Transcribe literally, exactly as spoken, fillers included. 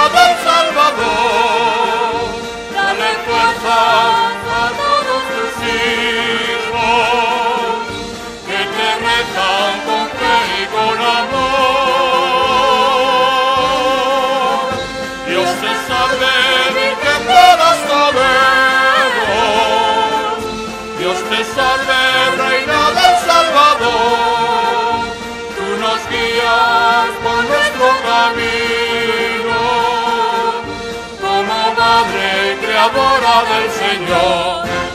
del Salvador. Dale fuerza a todos tus hijos que te rezan con fe y con amor. Dios te salve, Virgen de los Toberos. Dios te salve, Reina del Salvador. Tú nos guías por nuestro camino, como Madre Creadora del Señor.